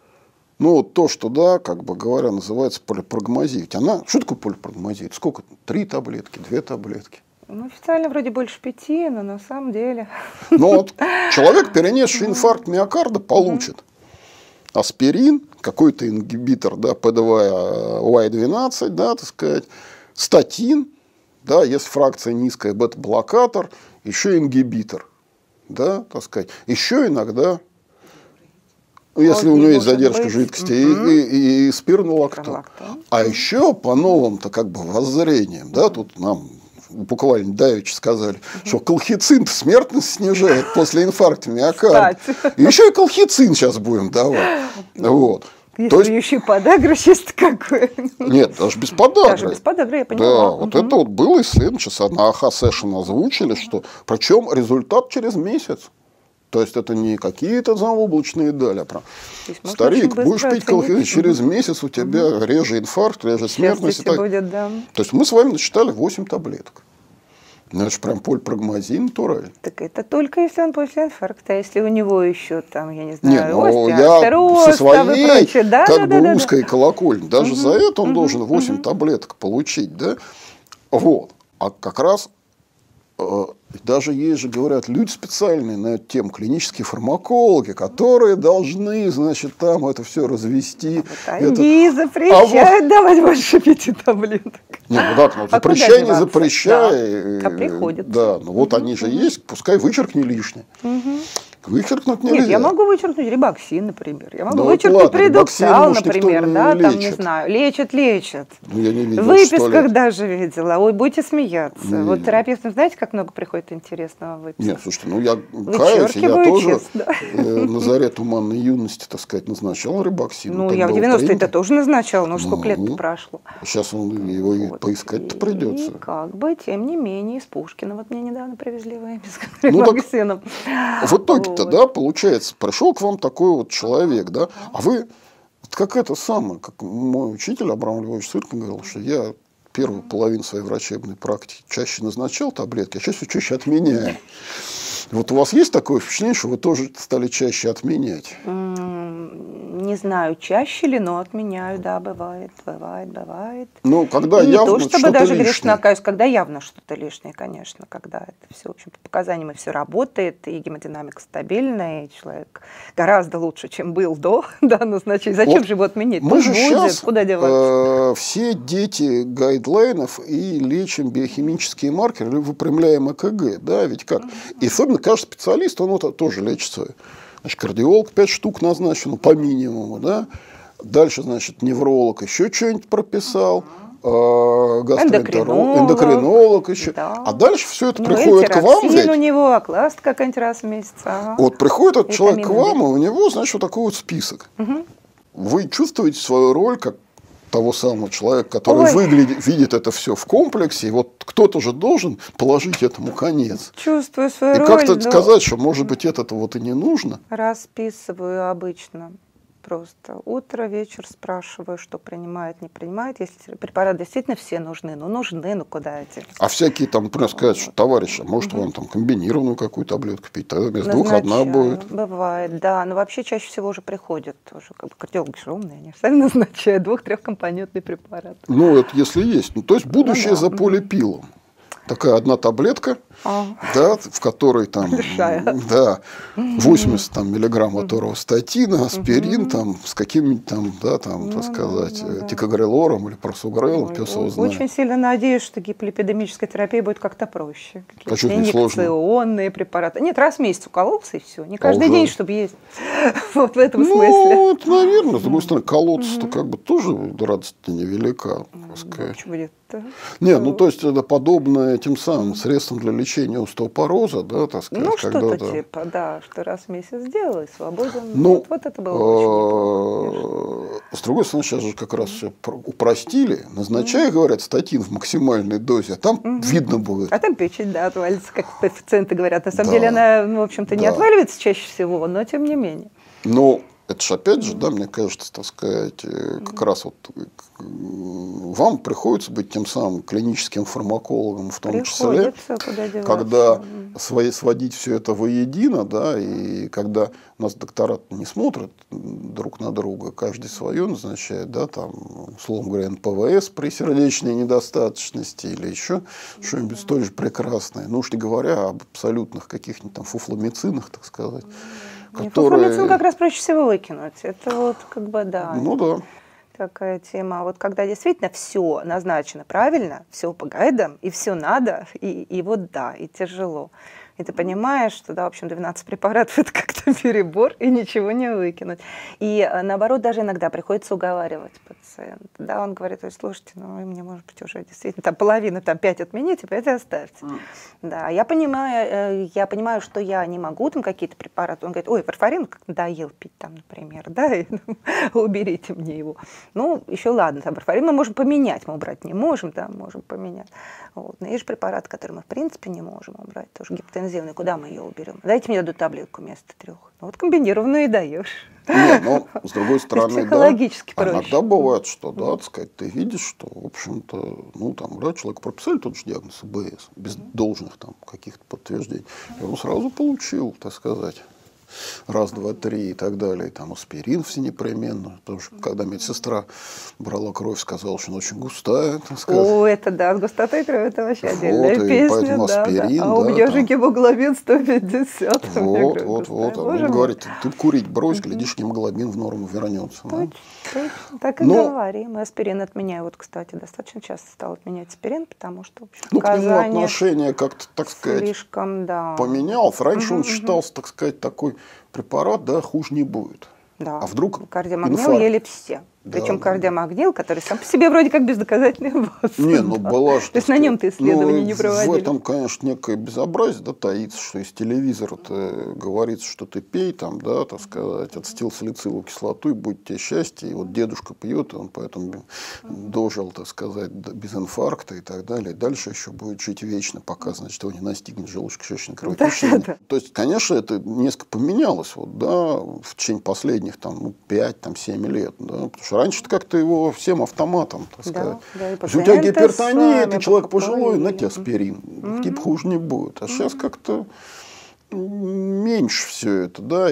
Ну, вот то, что, да, как бы говоря, называется полипрагмазия. Ведь она, что такое полипрагмазия? Сколько? 3 таблетки, 2 таблетки? Ну, официально вроде больше 5, но на самом деле... Ну, вот человек, перенесший инфаркт миокарда, получит аспирин, какой-то ингибитор, да, P2Y12, да, так сказать, статин, да, если фракция низкая, бета-блокатор, еще ингибитор, да, так сказать, еще иногда, если у него есть задержка жидкости, и спирнолактон. А еще по новым-то как бы воззрениям, да, тут нам буквально давеча сказали, что колхицин смертность снижает после инфаркта миокарда. Еще и колхицин сейчас будем давать. Вот. Если еще и подагра есть какой. Нет, даже без подагры. Даже без подагры, я поняла. Да, вот это вот было исследование, сейчас на АХ Session озвучили, что причем результат через месяц. То есть это не какие-то заоблачные дали, а прям старик, будешь пить колхицин, через месяц у тебя реже инфаркт, реже смертность. Будет, да. То есть мы с вами насчитали 8 таблеток. Ну, это же прям полипрагмазия натурально. Так это только если он после инфаркта, если у него еще там, я не знаю, я со своей как бы узкой колокольни, даже за это он должен 8 таблеток получить, да? Вот. А как раз даже есть же, говорят, люди специальные на эту тему, клинические фармакологи, которые должны, значит, там это все развести. Они запрещают давать больше 5 таблеток. Нет, ну да, запрещай, не запрещай. Да. А приходят. Да, ну вот они же есть, пускай вычеркни лишнее. Вычеркнуть нельзя. Нет, я могу вычеркнуть рибоксин, например. Я могу вычеркнуть предуксал, например. Да, там, не знаю. Лечат. Ну, я не видел, в выписках даже видела. Ой, будете смеяться. Не вот видел. терапевтам, знаете, как много приходит интересного в выписках? Нет, слушайте, ну я каюсь, я тоже на заре туманной юности, так сказать, назначал рибоксин. Ну, я в 90-е-то тоже назначала, но сколько лет-то прошло. Сейчас его и поискать-то придется. И как бы, тем не менее, из Пушкина вот мне недавно привезли выписку с рибоксином. В итоге-то, да, получается, пришел к вам такой вот человек, да, а вы, как это самое, как мой учитель Абрам Львович Сыркин говорил, что я первую половину своей врачебной практики чаще назначал таблетки, а сейчас все чаще отменяю. Вот у вас есть такое впечатление, что вы тоже стали чаще отменять? Не знаю, чаще ли, но отменяю, да, бывает. Ну, когда и явно не то, чтобы что-то даже лишнее. грешно окаюсь, когда явно что-то лишнее, конечно, когда это все, в общем, по показаниям и все работает, и гемодинамика стабильная, и человек гораздо лучше, чем был до назначения. Зачем вот же его отменить? Мы же сейчас куда деваться? все дети гайдлайнов и лечим биохимические маркеры, или выпрямляем ЭКГ, да, ведь как? И особенно каждый специалист, он вот тоже лечит свой. Значит, кардиолог 5 штук назначен, по минимуму, да. Дальше, значит, невролог еще что-нибудь прописал, эндокринолог еще. Да. А дальше все это приходит к вам. У него, окласт какая-нибудь раз в месяц. Ага. Вот приходит этот человек к вам, и у него, значит, вот такой вот список. Вы чувствуете свою роль как того самого человека, который видит это все в комплексе, и вот кто-то же должен положить этому конец. Чувствую свою роль. И как-то сказать, что, может быть, это вот и не нужно. Расписываю обычно. Просто утро, вечер спрашиваю, что принимает, не принимает. Если препараты действительно все нужны, ну куда эти? А всякие там, например, сказать, что товарищ, может вам там комбинированную какую таблетку пить, тогда вместо 2 одна будет. Бывает, да. Но вообще чаще всего уже приходят, тоже как бы кардиологи же умные, они сами назначают 2-3-компонентный препарат. Ну, это если есть. Ну, то есть будущее за полипилом. Такая одна таблетка, да, в которой там 80 там, миллиграмм аторвастатина, аспирин там, с каким-нибудь там, да, там, так сказать, тикогрелором или просугрелом, пес его знает. Очень сильно надеюсь, что гиполипидемическая терапия будет как-то проще. Какие-то инъекционные препараты. Нет, раз в месяц укололся и все. Не каждый день, чтобы есть. Вот в этом смысле. Ну, это, наверное, с другой стороны, колоться-то как бы тоже радость невелика, так сказать. Нет, ну то есть это подобное тем самым средствам для лечения остеопороза, да, так сказать. Ну что-то типа, да, что раз в месяц сделал и свободен. Ну, вот это было очень неплохо. С другой стороны, сейчас же как раз все упростили. Назначай, говорят, статин в максимальной дозе, а там видно будет. А там печень, да, отвалится, как пациенты говорят. На самом деле она, в общем-то, не отваливается чаще всего, но тем не менее. Ну, это же опять же, да, мне кажется, так сказать, как раз вот вам приходится быть тем самым клиническим фармакологом в том числе, когда сводить все это воедино, да, и когда у нас доктора не смотрят друг на друга, каждый свое назначает, да, там, условно говоря, НПВС при сердечной недостаточности или еще что-нибудь столь же прекрасное. Ну уж не говоря об абсолютных каких-нибудь там фуфломицинах, так сказать. Фуфломицин как раз проще всего выкинуть. Это вот как бы, да. Ну да. Такая тема. Вот когда действительно все назначено правильно, все по гайдам, и все надо, и вот да, и тяжело. И ты понимаешь, что, да, в общем, 12 препаратов – это как-то перебор, и ничего не выкинуть. И наоборот, даже иногда приходится уговаривать пациента. Да, он говорит: ой, слушайте, ну, мне, может быть, уже действительно там половину, там 5 отмените, 5 оставьте. Да, я понимаю, что я не могу там какие-то препараты. Он говорит: ой, варфарин как надоел пить там, например, да, и, уберите мне его. Ну, еще ладно, там варфарин мы можем поменять, мы убрать не можем, да, можем поменять. Вот. Но есть же препараты, которые мы в принципе не можем убрать, тоже гипотензивный, куда мы ее уберем? Дайте мне одну таблетку вместо 3. Ну, вот комбинированную и даешь. Нет, но с другой стороны, психологически да, проще. иногда бывает, что, да, так сказать, ты видишь, что, в общем-то, ну, там, да, человеку прописали тот же диагноз АБС, без должных там каких-то подтверждений, и он сразу получил, так сказать, раз, два, три и так далее, и там аспирин все непременно, потому что когда медсестра брала кровь, сказала, что она очень густая, так сказать. О, это да, с густотой крови это вообще отдельная вот, песня. Поэтому аспирин, да. А у меня же гемоглобин 150. Вот. А он говорит: ты курить брось, глядишь, гемоглобин в норму вернется. Точно. Так и говорим. Аспирин отменяю. Вот, кстати, достаточно часто стал отменять аспирин, потому что, в общем, к нему отношение как-то, так сказать, слишком, да, поменялось. Раньше он считался, так сказать, такой препарат, да, хуже не будет. Да. А вдруг кардиомагнил ели все. Причем кардиомагнил, который сам по себе вроде как бездоказательный ВОЗ. Не, ну была же. То есть на нем-то исследования не проводили. В этом, конечно, некое безобразие, да, таится, что из телевизора-то говорится, что ты пей, там, да, так сказать, ацетилсалициловую кислоту, и будет тебе счастье. И вот дедушка пьет, и он поэтому дожил, так сказать, без инфаркта и так далее. И дальше еще будет жить вечно, пока, значит, его не настигнет желудочно-кишечное кровотечение. Да. То есть, конечно, это несколько поменялось, вот, да, в течение последних там, 5-7 лет, да, потому что раньше как-то его всем автоматом, так сказать. Если у тебя гипертония, ты человек пожилой, на тебе аспирин. Типа хуже не будет. А сейчас как-то меньше все это, да,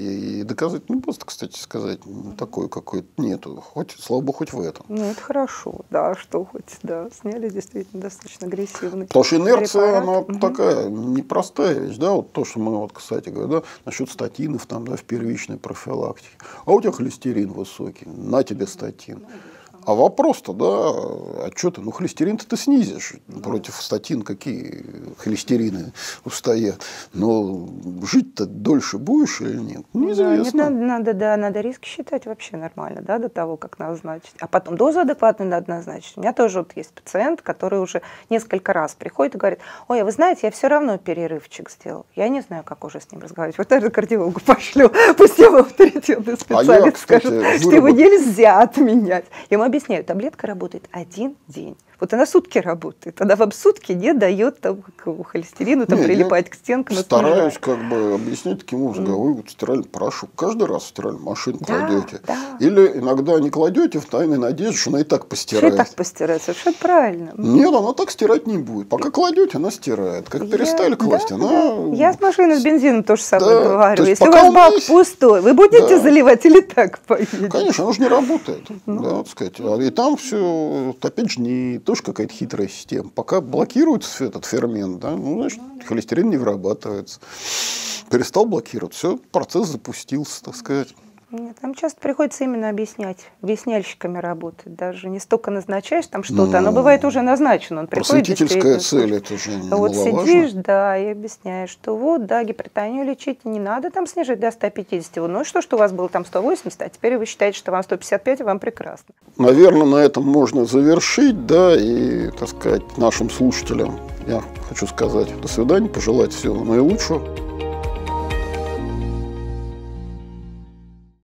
и доказать, ну, просто, кстати сказать, такой какой-то нету. Хоть, слава богу, хоть в этом. Ну, это хорошо, да, что хоть, да, сняли действительно достаточно агрессивный. Потому что инерция, она такая непростая вещь, да, вот то, что мы, вот, кстати говоря, да, насчет статинов, там, да, в первичной профилактике. А у тебя холестерин высокий, на тебе статин. А вопрос-то, да, а что ты, ну, холестерин-то ты снизишь, против статин какие холестерины устоят, но жить-то дольше будешь или нет, неизвестно. Надо риски считать вообще нормально, да, до того, как назначить. А потом дозу адекватную надо назначить. У меня тоже вот есть пациент, который уже несколько раз приходит и говорит: ой, а вы знаете, я все равно перерывчик сделал. Я не знаю, как уже с ним разговаривать. Вот даже кардиологу пошлю, пусть его авторитетный специалист скажет, что его нельзя отменять. Ему объясняю, таблетка работает 1 день. Вот она сутки работает, она вам сутки не дает там, холестерину там, прилипать к стенкам. Стараюсь как бы объяснять таким образом. Вы вот стиральный порошок каждый раз в стиральную машину кладете. Да. Или иногда не кладете в тайной надежде, что она и так постирает. Что и так постирает, совершенно правильно. Нет, она так стирать не будет. Пока кладете, она стирает. Как перестали класть, она... Я с машиной с бензином то же самое говорю. Если у вас бак пустой, вы будете заливать или так поедете? Конечно, оно же не работает. Да, так сказать. И там все, опять же, не тоже какая-то хитрая система. Пока блокируется этот фермент, да, ну, значит, холестерин не вырабатывается. Перестал блокировать, все, процесс запустился, так сказать. Нет, там часто приходится именно объяснять, объясняльщиками работать. Даже не столько назначаешь там что-то, оно бывает уже назначено. Он приходит, просветительская цель, это же немаловажно. Вот сидишь, да, и объясняешь, что вот, да, гипертонию лечить не надо там снижать до 150. Ну и что у вас было там 180, а теперь вы считаете, что вам 155, и вам прекрасно. Наверное, на этом можно завершить, да, и, так сказать, нашим слушателям я хочу сказать до свидания, пожелать всего наилучшего.